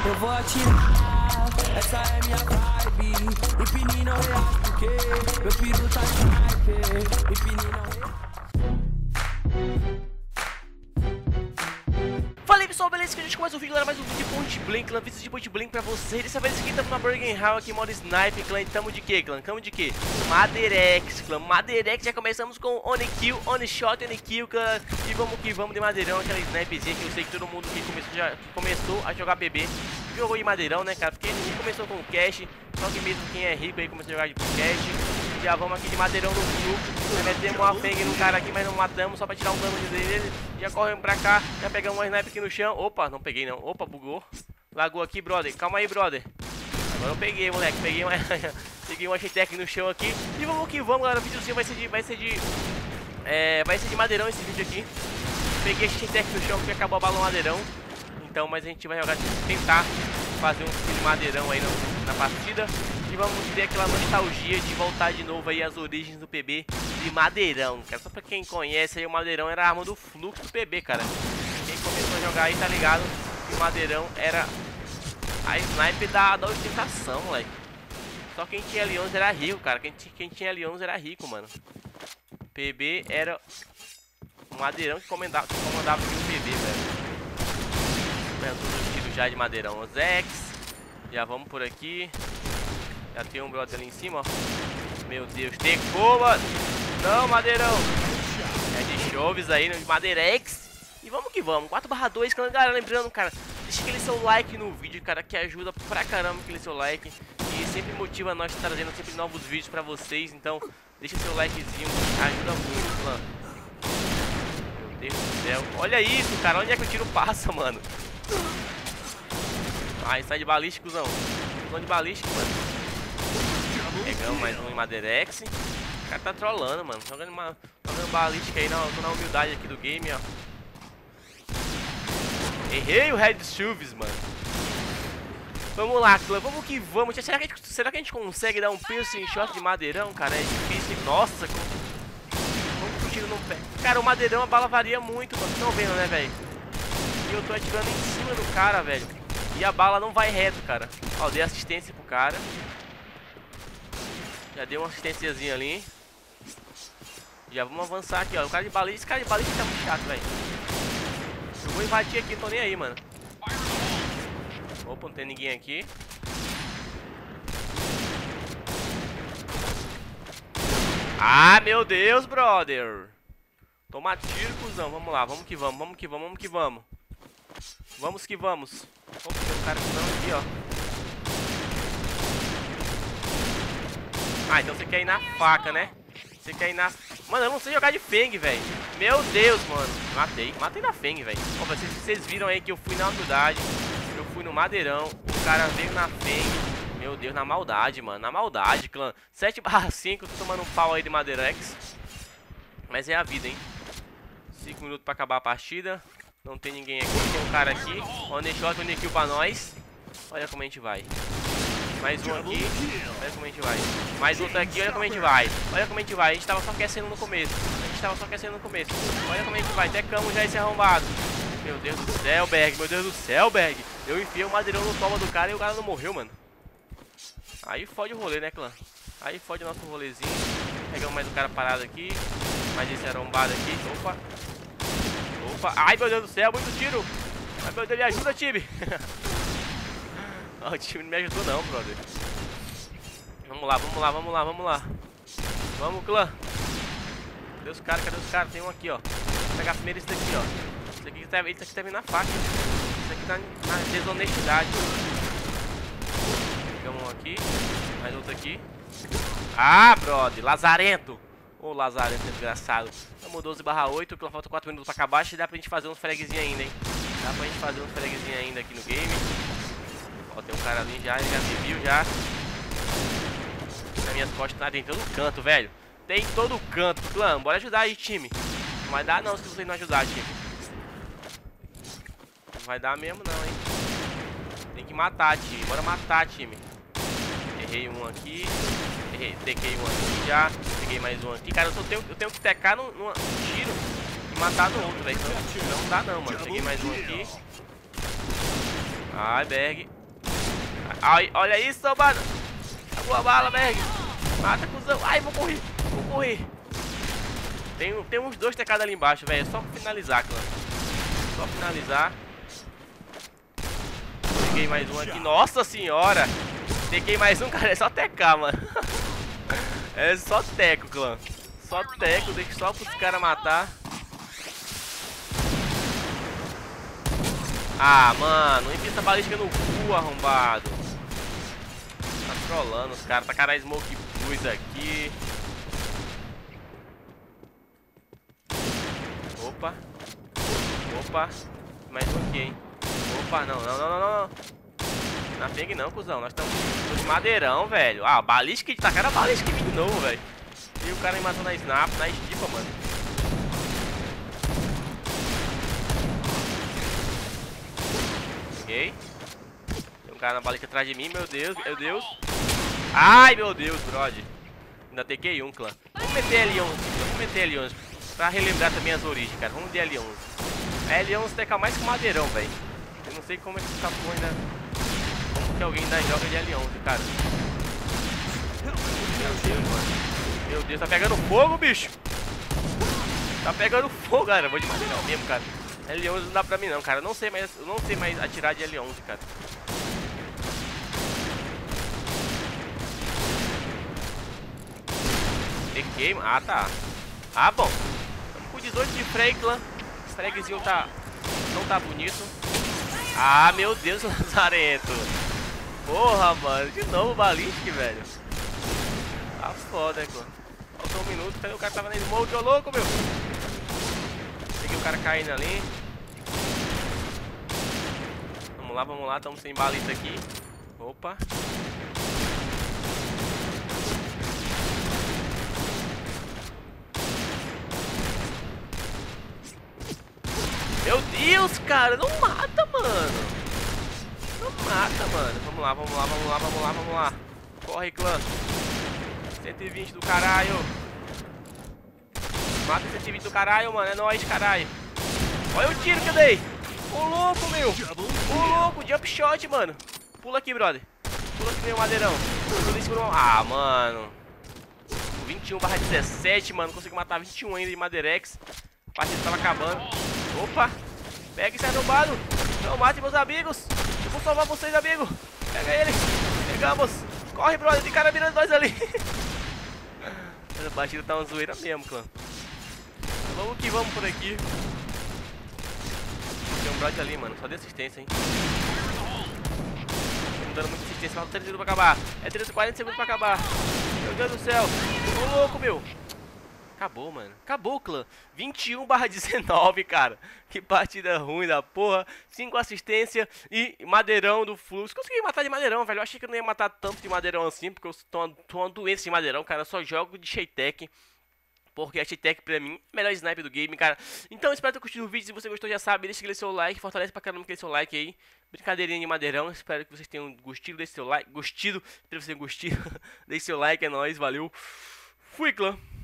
Eu vou atirar, essa é minha vibe. Empine não reage porque meu piru tá sniper. Empine não reage. Fala aí pessoal, beleza? Que a gente começa o vídeo, galera, mais um vídeo de Point Blank, clã, vídeo de Point Blank pra vocês. Dessa vez aqui estamos na Burger Hall, aqui modo Sniper, clã, e tamo de quê, clã? Tamo de quê? Maderex, clã, Maderex, já começamos com One Kill, One Shot, One Kill, clã, e vamos que vamos de Madeirão, aquela sniperzinha que eu sei que todo mundo que começou a jogar PB jogou de Madeirão, né, cara? Porque ninguém começou com Cash, só que mesmo quem é rico aí começou a jogar de Cash. Já vamos aqui de Madeirão no grupo. Metemos uma fang no cara aqui, mas não matamos, só pra tirar um dano dele. Já corremos pra cá, já pegamos uma sniper aqui no chão. Opa, não peguei não. Opa, bugou. Lagou aqui, brother. Calma aí, brother. Agora eu peguei, moleque. Peguei uma G-Tech no chão aqui. E vamos que vamos, galera. O videozinho vai ser de Madeirão esse vídeo aqui. Peguei a G-Tech no chão porque acabou a bala no Madeirão. Então, mas a gente vai jogar, tentar fazer um de Madeirão aí na partida. E vamos ter aquela nostalgia de voltar de novo aí às origens do PB de Madeirão, cara. Só pra quem conhece aí, o Madeirão era a arma do fluxo do PB, cara. Quem começou a jogar aí tá ligado que o Madeirão era a sniper da ostentação, moleque. Só quem tinha L11 era rico, cara. Quem tinha L11 era rico, mano. PB era o Madeirão que comandava aqui o PB, velho. Todos os tiros já de Madeirão. Os X. Já vamos por aqui. Já tem um brother ali em cima, ó. Meu Deus, tecou, mano. Não, Madeirão. É de Choves aí, de Madeirex. E vamos que vamos. 4/2, galera. Lembrando, cara, deixa aquele seu like no vídeo, cara, que ajuda pra caramba aquele seu like. E sempre motiva nós trazendo sempre novos vídeos pra vocês. Então, deixa seu likezinho, ajuda muito, mano. Meu Deus do céu. Olha isso, cara. Onde é que o tiro passa, mano? Ai, sai de balístico, cuzão. Zão de balístico, mano. Pegamos mais um em Madeirex. O cara tá trollando, mano. Jogando balística aí, tô na humildade aqui do game, ó. Errei o Red Chuves, mano. Vamos lá, clã. Vamos que vamos. Será que a gente consegue dar um piercing shot de Madeirão, cara? É difícil. Nossa, como que o tiro não pega? Cara, o Madeirão a bala varia muito, mano. Vocês estão vendo, né, velho? E eu tô atirando em cima do cara, velho. E a bala não vai reto, cara. Ó, dei assistência pro cara. Já deu uma assistênciazinha ali. Já vamos avançar aqui, ó. O cara de balística, esse cara de balística tá muito chato, velho. Eu vou invadir aqui, não tô nem aí, mano. Opa, não tem ninguém aqui. Ah, meu Deus, brother. Toma tiro, cuzão. Vamos lá, vamos que vamos, vamos que vamos, vamos que vamos. Vamos que vamos. Vamos ter um cara aqui, ó. Ah, então você quer ir na faca, né? Você quer ir na... Mano, eu não sei jogar de Feng, velho. Meu Deus, mano. Matei na Feng, velho. Vocês viram aí que eu fui na humildade. Eu fui no Madeirão. O cara veio na Feng. Meu Deus, na maldade, mano. Na maldade, clã. 7/5, tô tomando um pau aí de Madeirex. Mas é a vida, hein. 5 minutos pra acabar a partida. Não tem ninguém aqui. Tem um cara aqui. One shot, one kill pra nós. Olha como a gente vai. Mais um aqui, olha como a gente vai. Mais outro aqui, olha como a gente vai. Olha como a gente vai, a gente tava só aquecendo no começo. Olha como a gente vai, tecamos já esse arrombado. Meu Deus do céu, Berg, meu Deus do céu, Berg. Eu enfiei o Madeirão no toma do cara e o cara não morreu, mano. Aí fode o rolê, né, clã? Aí fode o nosso rolezinho. Pegamos mais um cara parado aqui. Mais esse arrombado aqui, opa. Ai, meu Deus do céu, muito tiro. Ai, meu Deus, me ajuda, time. O time não me ajudou não, brother. Vamos lá. Vamos, clã. Cadê os caras? Tem um aqui, ó. Vou pegar primeiro esse daqui, ó. Esse aqui tá vindo na faca. Esse aqui tá na desonestidade. Pegamos um aqui. Mais outro aqui. Ah, brother. Lazarento. Ô, Lazarento, desgraçado. Vamos 12/8, que falta 4 minutos pra acabar. Acho que dá pra gente fazer uns fragzinhos ainda, hein. Dá pra gente fazer uns fragzinhos ainda aqui no game. Ó, tem um cara ali já, ele já me viu já. Nas minhas costas, tá em todo canto, velho. Tem em todo canto, clã. Bora ajudar aí, time. Não vai dar não se vocês não ajudar, time. Não vai dar mesmo não, hein. Tem que matar, time. Bora matar, time. Errei um aqui. Tequei um aqui já. Peguei mais um aqui. Cara, eu tenho que tecar num tiro e matar no outro, velho. Não dá não, mano. Peguei mais um aqui. Ai, Berg. Ai, olha isso, mano. Acabou a bala, Berg. Mata, cuzão. Ai, vou correr. Vou correr. Tem uns 2 TKs ali embaixo, velho. É só finalizar, clã. Só finalizar. Peguei mais um aqui. Nossa senhora. Peguei mais um, cara. É só TK, mano. É só teco, clã. Só teco. Deixa só pros caras matar. Ah, mano. Enfia essa balística no cu, arrombado. Tá trolando os caras. Tá cara Smoke Blues aqui. Opa. Opa. Mais um aqui, hein. Opa, não. Na peg não, cuzão. Nós estamos de madeirão, velho. Ah, balística. Tacaram a balística em mim de novo, velho. E o cara me matou na snap, na estipa, mano. Peguei. Tem um cara na balística atrás de mim, meu Deus, meu Deus. Ai, meu Deus, brother. Ainda TK um, clã. Vamos meter L11, vamos meter L11. Pra relembrar também as origens, cara. Vamos de L11. A L11 TK mais que madeirão, velho. Eu não sei como é que essa porra ainda... Como que alguém ainda joga de L11, cara. Meu Deus, mano. Meu Deus, tá pegando fogo, bicho. Tá pegando fogo, cara. Vou de madeirão mesmo, cara. L11 não dá pra mim não, cara. Eu não sei mais atirar de L11, cara. Peguei, ah tá. Ah, bom. Estamos com 18 de frag, clã. O fragzinho não tá bonito. Ah, meu Deus, Lazarento. Porra, mano. De novo balística, velho. Tá foda, clã. Faltou um minuto. Cadê o cara? Tava na smoke, ô louco, meu. Peguei o cara caindo ali. Vamos lá. Estamos sem balista aqui. Opa. Meu Deus, cara, não mata, mano. Não mata, mano. Vamos lá. Corre, clã. 120 do caralho. Mata 120 do caralho, mano. É nóis, caralho. Olha o tiro que eu dei. Ô louco, meu. Ô louco, jump shot, mano. Pula aqui, brother. Pula aqui, meu madeirão. Ah, mano. 21/17, mano. Consegui matar 21 ainda de Madeirex. A partida tava acabando. Opa. Pega esse arrombado. Não mate meus amigos. Eu vou salvar vocês, amigo. Pega ele. Pegamos. Corre, brother. Tem cara mirando nós ali. Essa partida tá uma zoeira mesmo, clã. Vamos que vamos por aqui. Tem um brother ali, mano. Só de assistência, hein. Estamos dando muita assistência. Falta 30 segundos pra acabar. É 30, 40 segundos pra acabar. Meu Deus do céu. Ô louco, meu. Acabou, mano. Acabou, clã. 21/19, cara. Que partida ruim da porra. 5 assistência e madeirão do Fluxo. Consegui matar de madeirão, velho. Eu achei que eu não ia matar tanto de madeirão assim, porque eu tô uma doença de madeirão, cara. Eu só jogo de Shaytek. Porque a Shaytek pra mim é a melhor sniper do game, cara. Então espero ter curtido o vídeo. Se você gostou, já sabe, deixa aquele seu like. Fortalece pra caramba aquele seu like aí. Brincadeirinha de madeirão. Espero que vocês tenham gostado. Deixe seu like. Espero que vocês tenham gostado. Deixe seu like, é nóis. Valeu. Fui, clã.